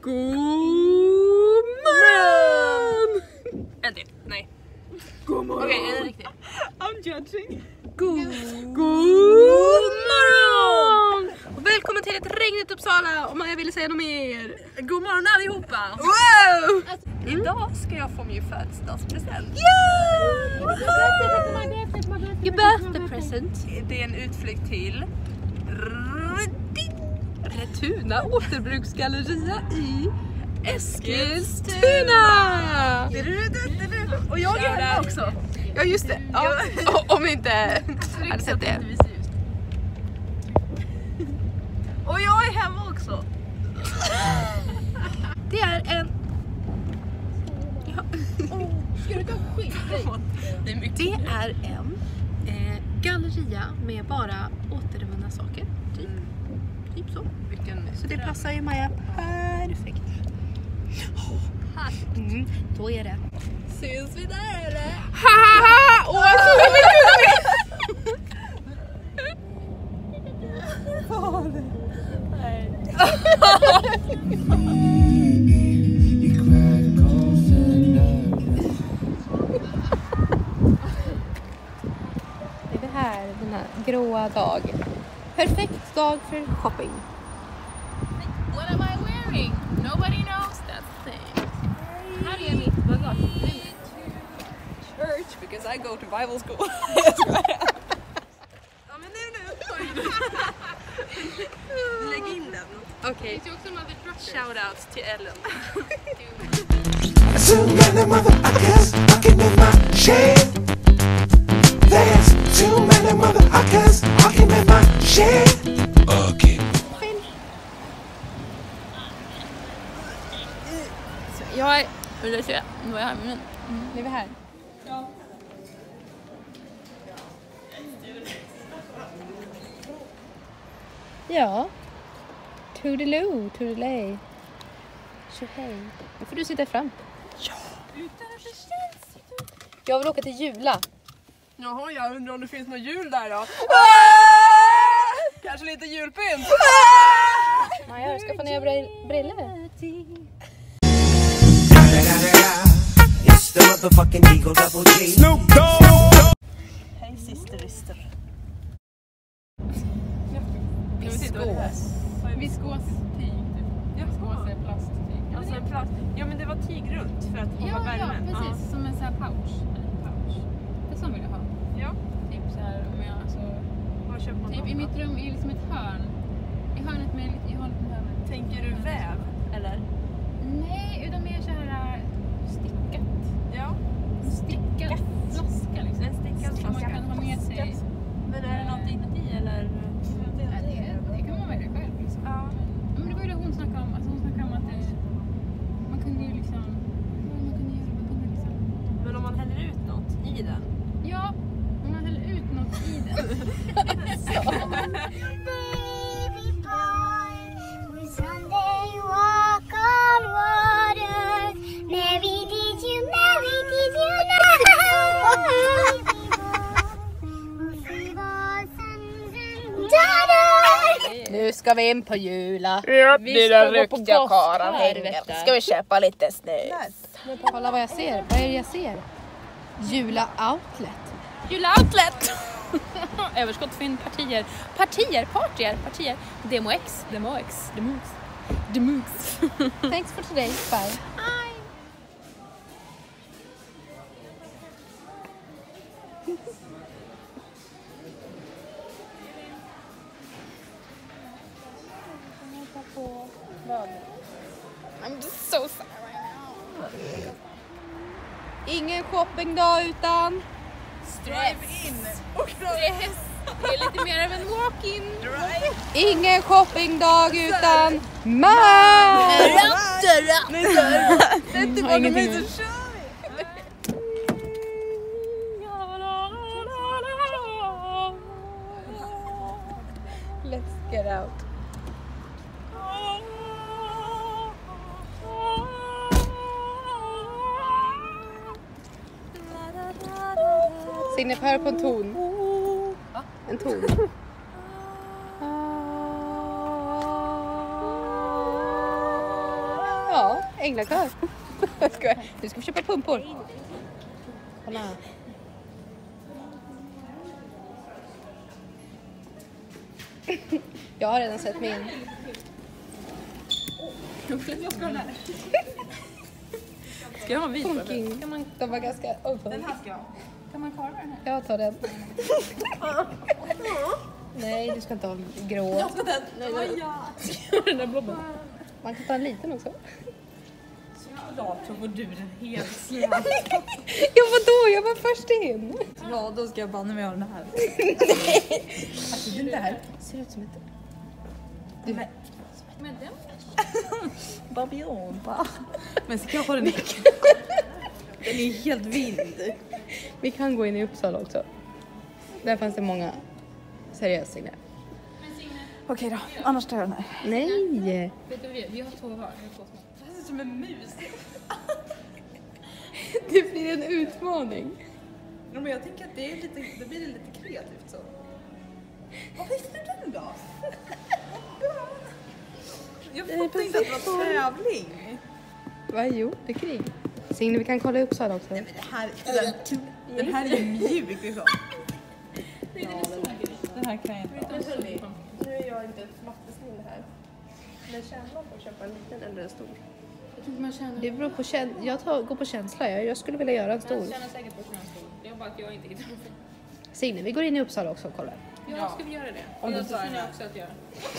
God morgon! En till, nej. God morgon! Okej, en riktig. I'm judging. God morgon! Och välkommen till ett regnigt Uppsala, om jag ville säga något mer. God morgon allihopa! Wow! Idag ska jag få min födelsedagspresent. Yeah! Your birthday present. Det är en utflykt till Retuna återbruksgalleria i Eskilstuna. Och jag är hemma också. Ja just det, ja. Om ni inte hade sett det. Och jag är hemma också. Det är en... Ja. Ska du ta skit dig? Det är en galleria med bara återvunna saker. Typ så. Så det passar ju Maja perfekt. Då är det. Syns vi där eller? Haha! Åh, det är det här, den här gråa dag. Perfekt dag för shopping. What am I wearing? Nobody knows that thing. Här är mitt bagage. Church because I go to Bible school. Ja men nu. Lägg in den. Okej. Det är också mother trucker. Shoutouts till Ellen. Too many motherfuckers fucking in my shit. There's too many motherfuckers fucking in my shit. Okay. Jag är... Vill du se? Nu är jag här med min. Nu är vi här. Ja. Toodaloo, toodalay. Tjohej. Nu får du sitta fram. Ja. Jag vill åka till Jula. Jaha, jag undrar om det finns något jul där då. Kanske lite julpynt. Maja, du ska få nya briller. It's the motherfucking Eagle Double G. Snoop Dogg. Hej systerister. Viskås. Viskåstyg. Viskås är plasttyg. Alltså en plast. Ja men det var tyg runt för att hålla Ja, värmen. precis. Som en sån här pouch. Det är så vill jag ha. Ja. Typ så här om jag alltså... Vad köper man Typ då? i mitt rum är liksom ett hörn. I hörnet med lite... I hörnet med hörnet. Tänker du väv eller? Nej, utan mer så här stickat. Ja. Stickad flaska liksom. En stickad Som man flaska. kan ha med sig. Men är det något inuti eller? Ja, det kan man välja själv liksom. Ja. Men det var ju det hon snackade om. Alltså hon snackade om att man kunde ju liksom... Man kunde liksom... Men om man häller ut något i den? Ja, om man häller ut något i den. Baby boy, we someday walk on water. Mary, did you know? Baby boy, we'll save our sons and daughters. Nu ska vi in på Jula. Ja, Vi ska gå på gossar. Ska vi köpa lite snö? Kolla vad jag ser. Vad är det jag ser? Jula Outlet. Jula Outlet! Överskottsfynd, partier. Demo X. Thanks for today. Bye. I'm just so sad right now. Ingen shoppingdag utan Drive-in. Stress. Det är lite mer av en walk-in. ingen shoppingdag utan mat. Sätt dig bakom mig så kör vi. Let's get out. Signe, hör på en ton. En ton. Ja, änglakör. Nu ska vi köpa pumpor. Kolla. Jag har redan sett min. Ska jag ha en vit? Funking. De var ganska Den här ska jag ha. Kan man karva den här? Jag tar den. Nej, du ska inte ha grå. Jag ska den. Den där blobben. Man kan ta en liten också. Ja, så får du den helt slät. Ja, vadå? Jag var först in. Ja, då ska jag banna mig av den här. Alltså den där Ser ut som ett... Med den? babionba. Men ska jag ha den i? Den är helt vild. Vi kan gå in i Uppsala också. Där fanns det många seriösa signaler. Okej då, annars tar jag den här. Nej! Vet du vad vi har 2 var. Vi har 2 små. Det här ser ut som en mus. Det blir en utmaning. Ja, men jag tänker att det blir lite kreativt så. Vad visste du den då? Jag fattar inte att det var tävling. Vad gjorde du kring? Signe, vi kan kolla i Uppsala också. Nej, men den här är ju mjuk liksom. Den här kan jag inte. Nu är jag inte ett mattesnille här. Men tjänar man på att köpa en liten eller en stor? Jag tror inte man tjänar. Det beror på går på känsla. Jag skulle vilja göra en stor. Man tjänar säkert på att köra en stor. Det är bara att jag inte hittar den. Signe, vi går in i Uppsala också och kollar. Ja, ska vi göra det? Om Jag du tar känner den. också att göra.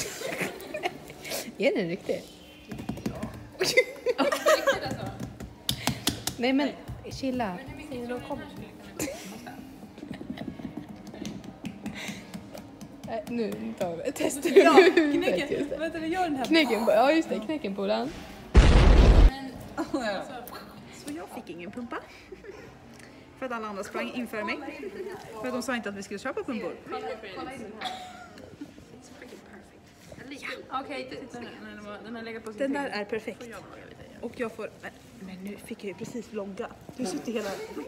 Är den riktig? Riktigt alltså. Nej men, chilla. Men hur mycket tror du kommer skulle kunna kosta? Nu tar vi testar Ja, huvudet. Just knäcken. det. Vänta, vi gör den här. Knäcken, ja just det, knäckenpolan. Men Så jag fick ingen pumpa. För att alla andra sprang inför mig. För att de sa inte att vi skulle köpa pumpor. okej, titta nu. Den har legat på sin Den där är perfekt. Och jag får... Men nu fick jag ju precis vlogga. Du sitter hela...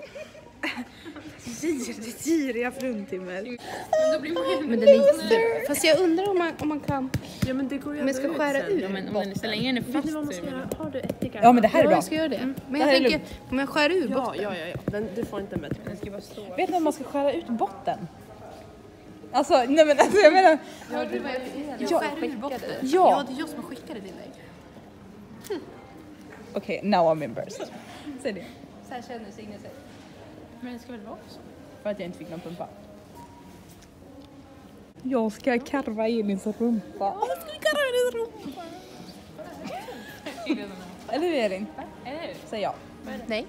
Giriga fruntimmer. Men då blir man ju... Men den är fast jag undrar om man kan... Ja men det går ju Om jag ska skära ut Ja, men om den så länge den är fast så är det Har du ättika? Ja men det här är Ja, bra. jag ska göra det. Men Det här jag är tänker, om jag skär ur botten. Ja. Du får inte med. Den ska vara stor. Vet ni om man ska skära ut botten? Alltså, nej men alltså jag menar... Hörde du vad jag skär ur botten? Ja. Ja, det är jag som skickade till dig. Okej, now I'm embarrassed. Säg det. Så här känner Signe sig. Men det ska väl vara så? För att jag inte fick någon pumpa. Jag ska karva in i rumpa. Jag ska karva in i rumpa. Eller hur Elin? Eller hur? Säg ja. Nej.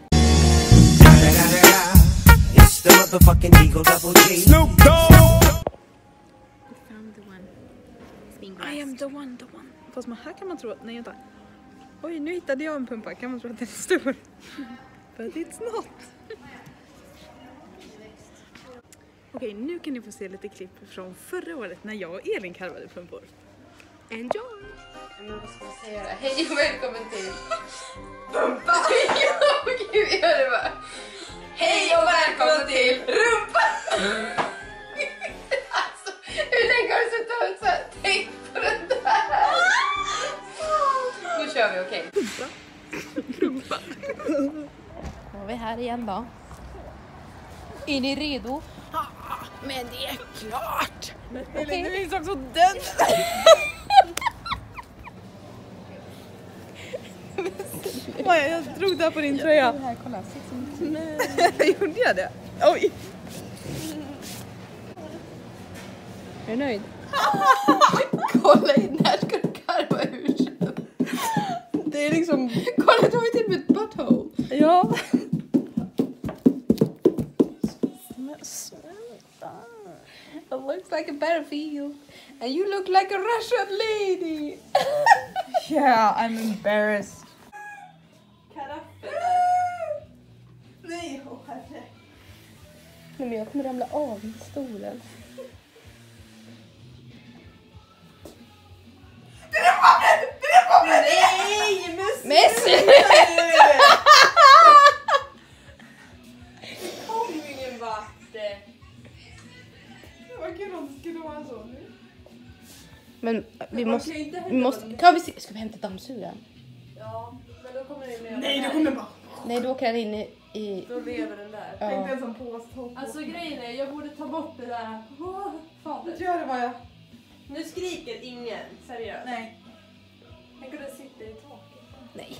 It's the motherfucking Eagle Double G. Snoop Dogg. Found the one. I am the one. Fast här kan man tro att... Nej, vänta. Oj, nu hittade jag en pumpa. Kan man tro att den är stor? But it's not. Okej, nu kan ni få se lite klipp från förra året när jag och Elin karvade pumpor. Enjoy! Men vad ska man säga då? Hej och välkommen till Rumpa! Gud, jag gör det bara. Hej och välkommen till Rumpa! Alltså, hur länge har du suttit och så här, tänkt på det där? Nu kör vi, okej? Rumpa. Då är vi här igen då. Är ni redo? Men det är klart! Elin, du insåg så den! Maja, jag drog där på din tröja. Här, kolla. Gjorde jag det? Oj! Är du nöjd? Kolla in, här ska du karva ur sen. Det är liksom... Kolla, du har ju till och med ett butthole. Ja. It looks like a battlefield. And you look like a Russian lady. Yeah, I'm embarrassed. Nej, herre. Nej, men jag kommer ramla av i stolen. Nej, Messi! kom ingen vart. Vad kul om det skulle vara så nu. Men vi måste... Kan vi se? Ska vi hämta dammsugaren? Ja. Nej, då åker den in i... Då lever den där. Ja. Tänkte en sån påstånd. Alltså grejen är, jag borde ta bort det där. Fader. Gör det bara. Nu skriker ingen, seriöst. Nej. Jag kunde sitta i taket. Nej.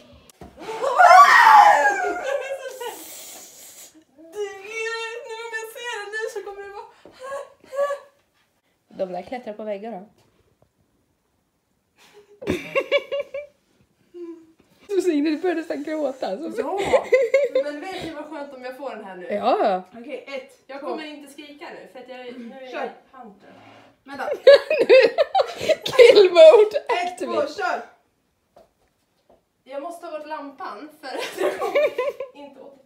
Nu om jag ser den nu så kommer det vara... De där klättrar på väggar då. Så Sigrid började nästan gråta. Ja, men vet ni vad skönt om jag får den här nu? Ja. Okej, 1. Jag kommer inte skrika nu för att nu är Kör. jag hunter. Vänta. Kill mode 1, 2, activate. kör! Jag måste ta bort lampan för att jag kommer inte åt.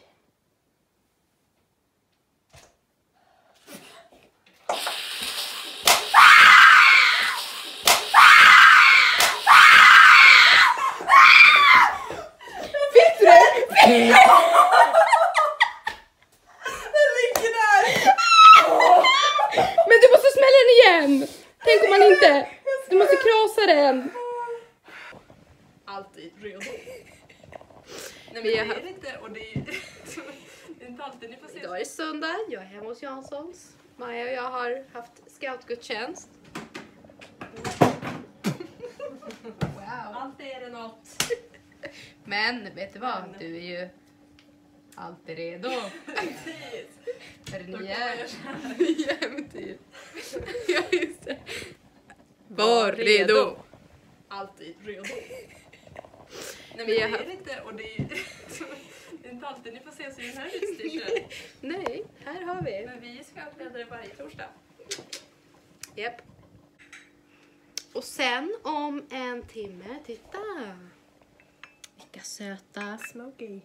Fick du det? Den ligger där! Men du måste smälla den igen. Tänk om man inte... Du måste krasa den. Alltid redo. Nej men det är inte, och det är inte alltid ni får se. Idag är det söndag. Jag är hemma hos Janssons. Maja och jag har haft scoutgudstjänst. Wow. Alltid är det något. Men vet du vad? Du är ju alltid redo. Precis. För Då nya kommer jag nya äventyr. Ja, just det. Var redo. Alltid redo. Nej men Vi det har är haft- inte, och det är inte alltid ni får se sig i den här utstyrseln. Nej, här har vi. Men vi är scoutledare varje torsdag. Japp. Och sen om en timme, titta. Vilka söta. Smoky.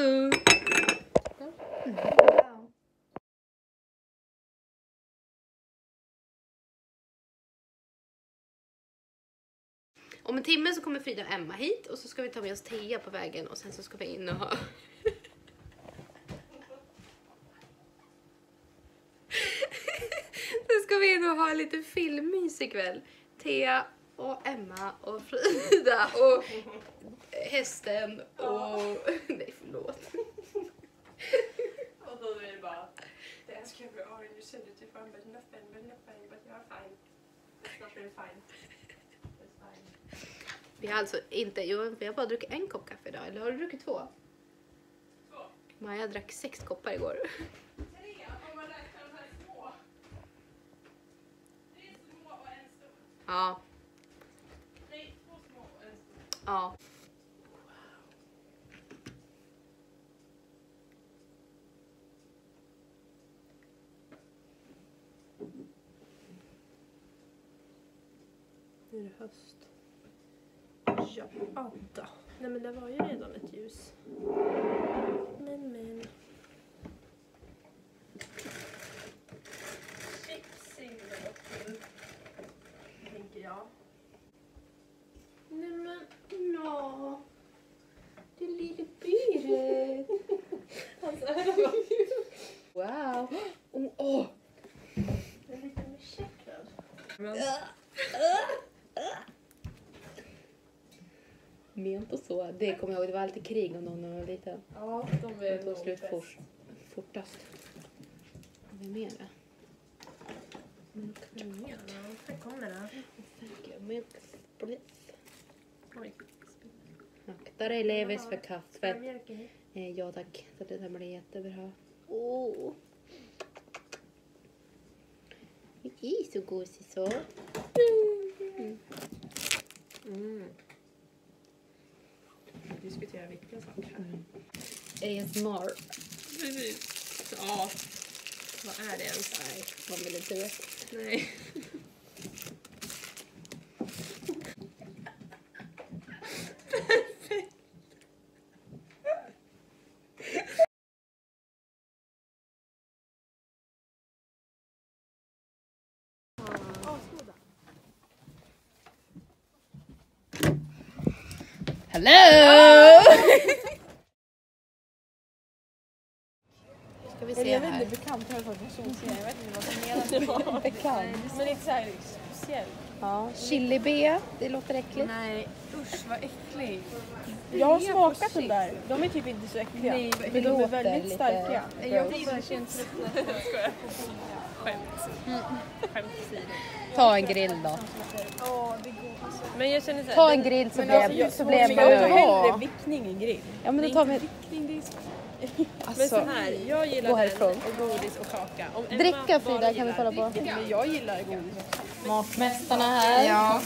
Om en timme så kommer Frida och Emma hit och så ska vi ta med oss Thea på vägen och sen så ska vi in och ha... Sen ska vi in och ha lite filmmys ikväll. Thea och Emma och Frida och hästen och... Nej, förlåt. Och då är det bara, the ask every hour you send it to fun but nothing, but you're fine. It's not really fine. It's fine. Vi har alltså inte... Jo, vi har bara druckit en kopp kaffe idag. Eller har du druckit 2? 2. Maja drack 6 koppar igår. 3, om man räknar de här små. 3 små och en stor. Ja. Nej, 2 små och en stor. Ja. Nu är det höst. Ja, då. Nej men det var ju redan ett ljus. Men. Chips är tänker jag. Nej men, ja. Det lilla byret. Wow. Oh. Det är lite mer checkad. Ment och så. Det kommer jag ihåg. Det var alltid krig om någon när man var liten. Ja, de Det är tog slut bäst. fortast. Vad är mer då? Här kommer det. Milk spritz. Oj. Akta Levis för kaffet. Mjölk i. Ja tack. Så det där blir jättebra. Åh. Det är så gosigt så. Diskutera viktiga saker här. ASMR. Precis. Ja. Vad är det ens? Nej, man vill inte veta. Nej. Hello! Ska vi se här. bekant jag har jag vet inte vad som menas. Bekant. Men inte så här speciellt. Ja, chili bea. Det låter äckligt. Nej, Usch vad äcklig. Jag har smakat den där. De är typ inte så äckliga. Nej, men de är väldigt starka. Jag får verkligen Ta en grill då. Men jag känner så här, Ta en grill så blev jag tar man hellre vickning än grill. Ja men då tar vi Men alltså, så här, jag gillar gå den härifrån. och godis och kaka. Om Emma Dricka bara Frida kan vi gillar kolla på. vickning, men jag gillar godis också. Matmästarna här. Ja.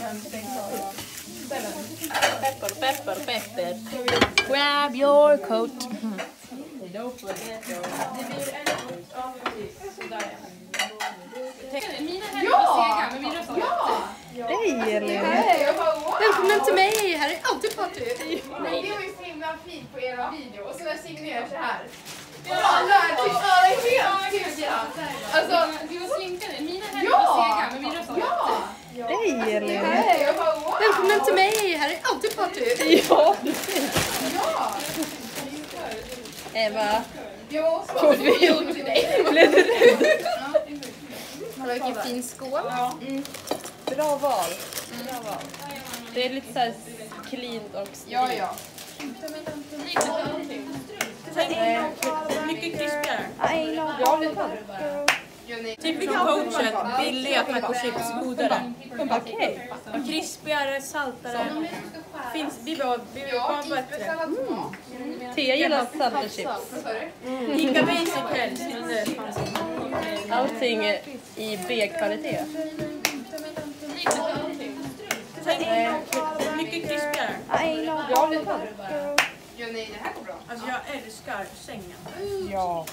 Pepper. Grab your coat. Hej Elin. Välkommen till mig, här är alltid party. Nej, det var ju så himla fint på era video. Och så när jag signerar så här. Och alla är typ helt tysta. Alltså, Vi var slinkade. Mina händer var sega, men min röst var Hej Elin. jag bara wow. Välkommen till mig, här är alltid party. Ja. Ja. Emma. Jo, så var det gjort till dig. Vilken fin skål. Bra val. Det är lite så här clean och Ja, ja. Mycket krispigare. Ja, det kan. Typ från coachen, billiga tacochips, godare. Okej. Krispigare, saltare. Finns, vi var bättre. Tia gillar salta chips. Lika basic helst. Allting i B-kvalitet. Mycket krispigare. Ja, det kan. Ja, nej, det här går bra. Alltså jag älskar sängen. Ja.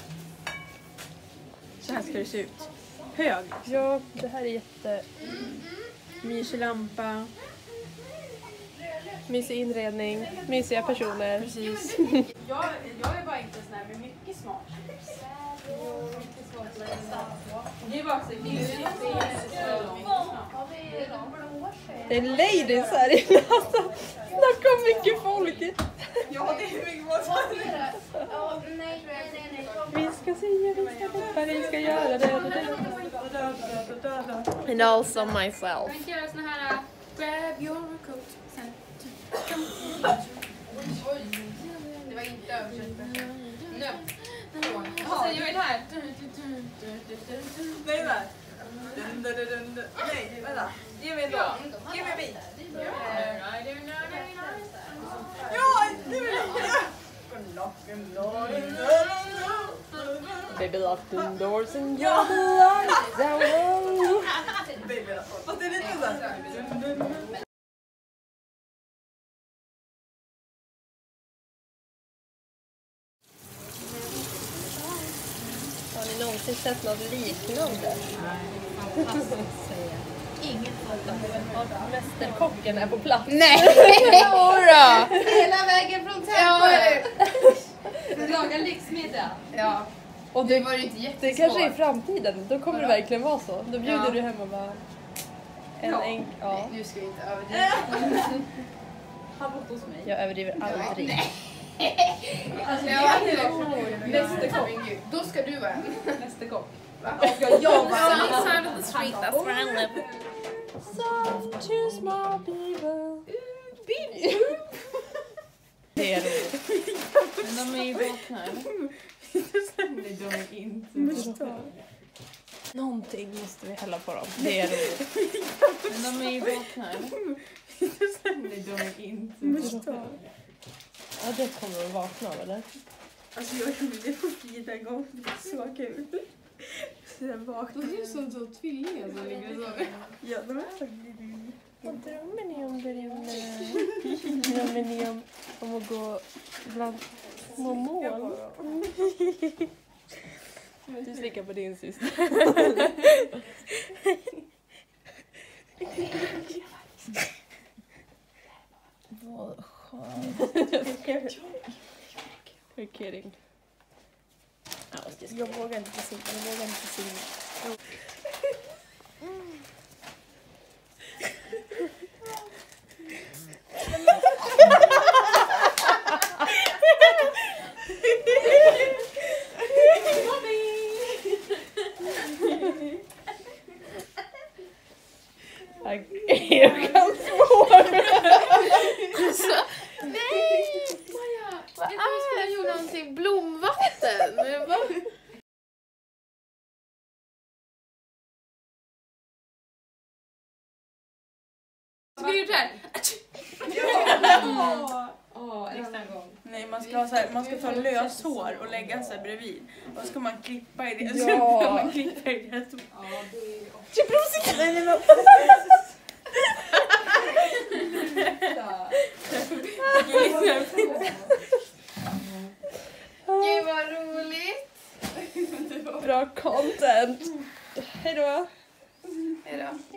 Så här ska det se ut. Hög. Ja, det här är jätte... Mysig lampa. Mysig inredning, mysiga personer. Precis. Jag är bara inte sån här med mycket smak. Det är bara så Det är ladies här inne alltså. Snacka om mycket folk. Ja, det är mycket bra. Vi ska säga, vi ska deppa, vi ska göra det. And also myself. Jag kan göra såna här grab your coat. Sen. Det var inte översatt. Nu. Och sen gör vi det här. Nej, där. Nej, vänta. Ge mig en då. Ge mig en bit. Ja, det vill jag. Baby lock the doors and you're the lights down. Fast det är lite så här. Har ni någonsin sett något liknande? Mästerkocken är på plats. Nej, jodå. Hela vägen från templet. Laga lyxmiddag. Ja. Och Det det, var ju inte det jättesvårt. kanske är i framtiden, då kommer det verkligen vara så. Då bjuder du hem och bara... Nej, nu ska vi inte överdriva. Han bott hos mig. Jag överdriver aldrig. Alltså, Mästerkock. Då ska du vara en. Mästerkock. Jag var Side of the street, that's where I live. Soft to small people. Det är roligt. Men de är ju vakna. Nej, de är inte. Någonting måste vi hälla på dem. Det är roligt. Men de är ju vakna. Nej, de är inte. Ja, det kommer de vakna av, eller? Alltså jag gjorde det på 4 gånger. Så kul. Sen vaknade Du är som så tvillingar som ligger så. Ja, de är så Drömmen om att gå bland små mål. Du slickar på din syster. Vad skönt. You're kidding. Jag vågar inte simma. Jag kan svåra. Jag trodde vi skulle göra någonting. Blomvatten. Jag bara... Ska vi göra det här? Nästa gång. Nej, man ska ha så här, man ska ta löshår och lägga sig bredvid. Och så ska man klippa i det. Ja. Så ska man klippa i det. Nej, men... Gud vad roligt. Bra content. Hej då. Hejdå.